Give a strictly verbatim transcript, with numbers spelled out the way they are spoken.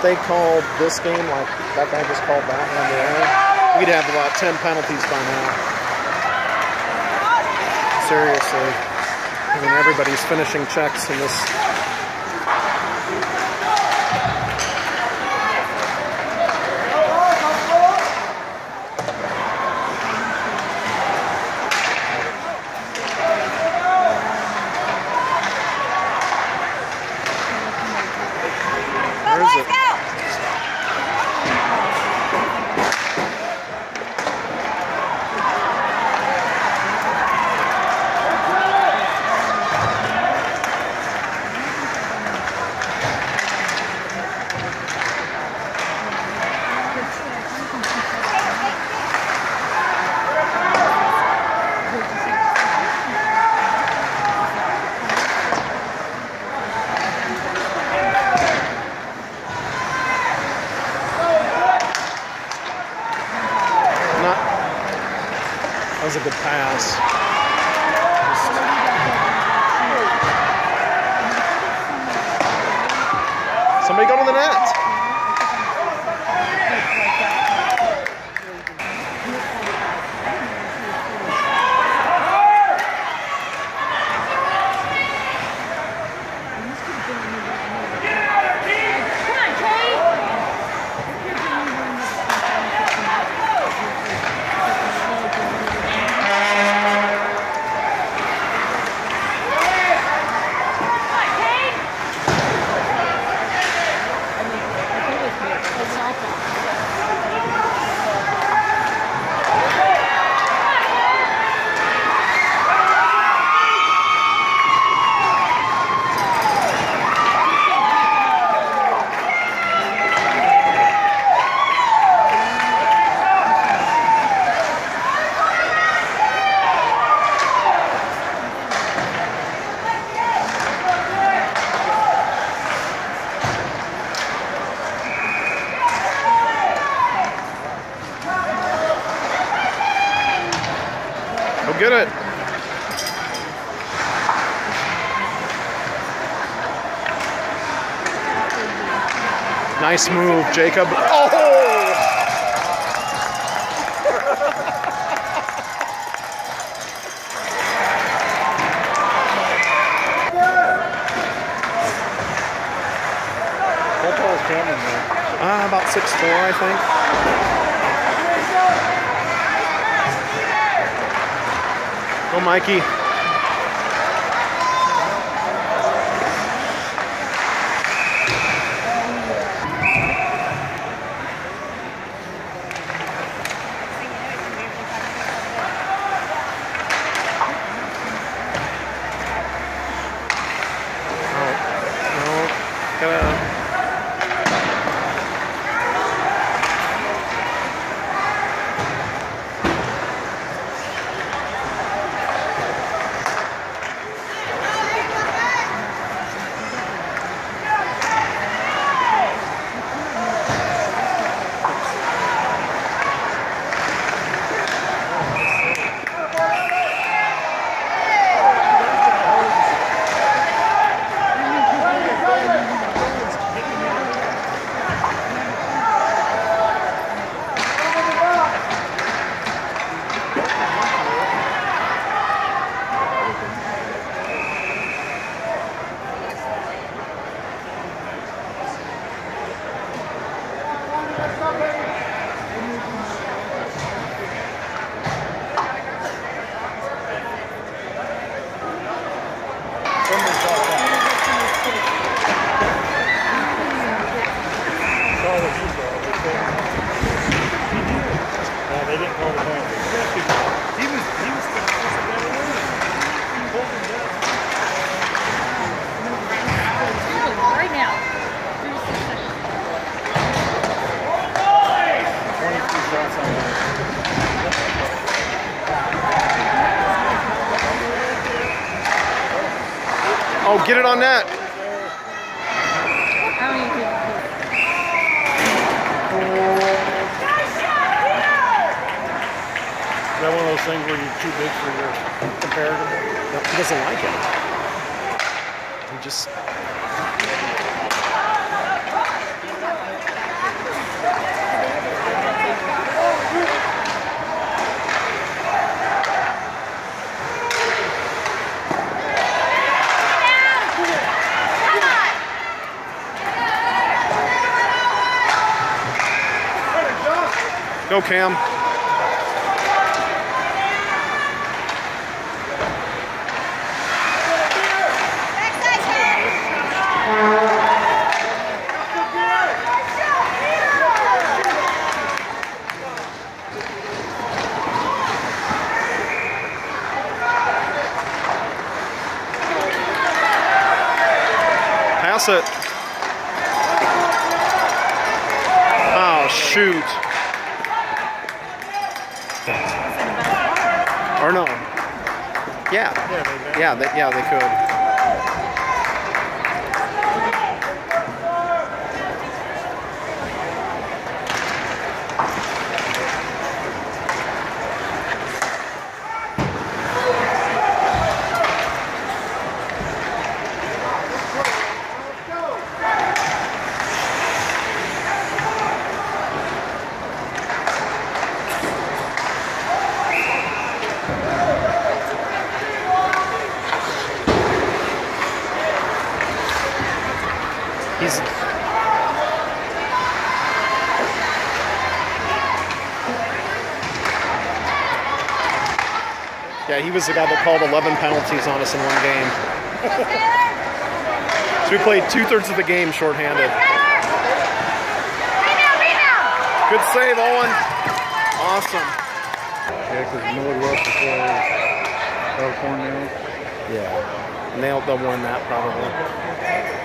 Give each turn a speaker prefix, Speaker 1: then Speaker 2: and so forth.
Speaker 1: they called this game like that guy just called that one there, we'd have about ten penalties by now. Seriously. I mean, everybody's finishing checks in this. That was a good pass. Just... Somebody go to the net. Go get it. Nice move, Jacob. Oh! Uh, about six four, I think. Go, Mikey. Oh, get it on net.
Speaker 2: Is that one of those things where you're too big for your comparative?
Speaker 1: No, he doesn't like it. He just... Go, Cam. Pass it. Oh, shoot. Or no. Yeah. Yeah, they, yeah, they could. He's yeah, he was the guy that called eleven penalties on us in one game. So we played two-thirds of the game shorthanded. Good save, Owen. Awesome.
Speaker 2: Yeah, because Northwest is uh, California.
Speaker 1: Yeah, and they'll, they'll win that probably.